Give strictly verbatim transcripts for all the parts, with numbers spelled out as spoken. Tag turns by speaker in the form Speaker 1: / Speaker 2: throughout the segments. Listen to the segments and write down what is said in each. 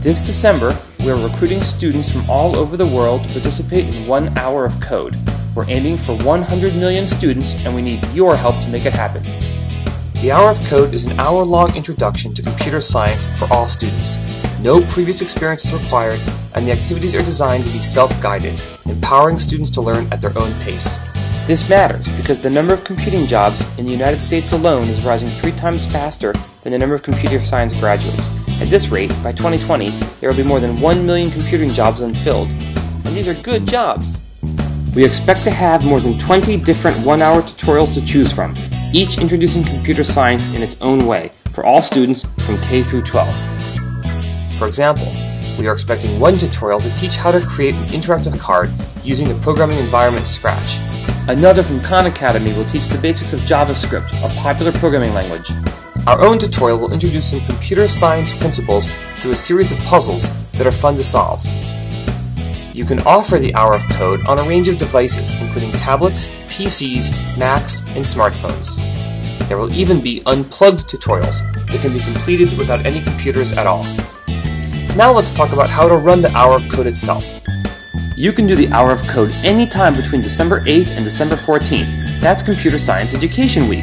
Speaker 1: This December, we are recruiting students from all over the world to participate in one hour of code. We're aiming for one hundred million students, and we need your help to make it happen. The Hour of Code is an hour-long introduction to computer science for all students. No previous experience is required, and the activities are designed to be self-guided, empowering students to learn at their own pace. This matters because the number of computing jobs in the United States alone is rising three times faster than the number of computer science graduates. At this rate, by twenty twenty, there will be more than one million computing jobs unfilled. And these are good jobs. We expect to have more than twenty different one-hour tutorials to choose from, each introducing computer science in its own way, for all students from K through twelve. For example, we are expecting one tutorial to teach how to create an interactive card using the programming environment Scratch. Another from Khan Academy will teach the basics of JavaScript, a popular programming language. Our own tutorial will introduce some computer science principles through a series of puzzles that are fun to solve. You can offer the Hour of Code on a range of devices, including tablets, P Cs, Macs, and smartphones. There will even be unplugged tutorials that can be completed without any computers at all. Now let's talk about how to run the Hour of Code itself. You can do the Hour of Code anytime between December eighth and December fourteenth. That's Computer Science Education Week.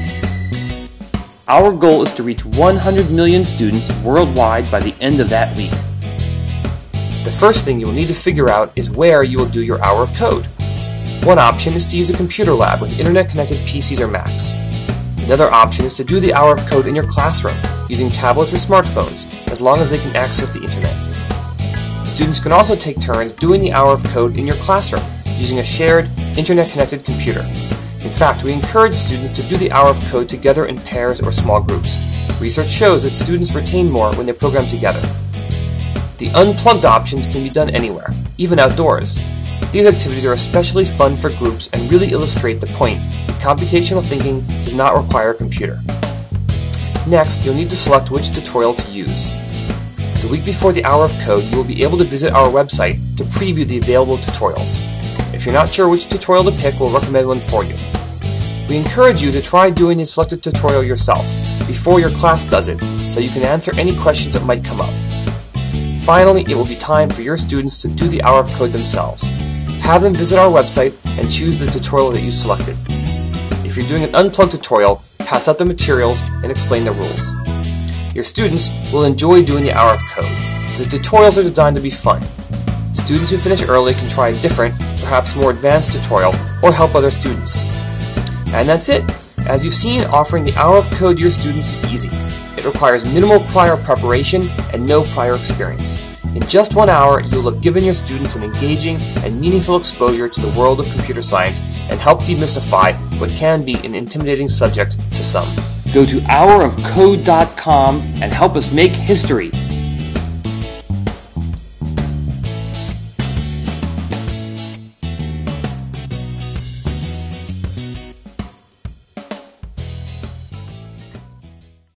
Speaker 1: Our goal is to reach one hundred million students worldwide by the end of that week. The first thing you will need to figure out is where you will do your Hour of Code. One option is to use a computer lab with internet-connected P Cs or Macs. Another option is to do the Hour of Code in your classroom, using tablets or smartphones, as long as they can access the internet. Students can also take turns doing the Hour of Code in your classroom, using a shared, internet-connected computer. In fact, we encourage students to do the Hour of Code together in pairs or small groups. Research shows that students retain more when they program together. The unplugged options can be done anywhere, even outdoors. These activities are especially fun for groups and really illustrate the point that computational thinking does not require a computer. Next, you'll need to select which tutorial to use. The week before the Hour of Code, you will be able to visit our website to preview the available tutorials. If you're not sure which tutorial to pick, we'll recommend one for you. We encourage you to try doing the selected tutorial yourself before your class does it, so you can answer any questions that might come up. Finally, it will be time for your students to do the Hour of Code themselves. Have them visit our website and choose the tutorial that you selected. If you're doing an unplugged tutorial, pass out the materials and explain the rules. Your students will enjoy doing the Hour of Code. The tutorials are designed to be fun. Students who finish early can try a different, perhaps more advanced tutorial or help other students. And that's it. As you've seen, offering the Hour of Code to your students is easy. It requires minimal prior preparation and no prior experience. In just one hour, you'll have given your students an engaging and meaningful exposure to the world of computer science and helped demystify what can be an intimidating subject to some. Go to hour of code dot com and help us make history.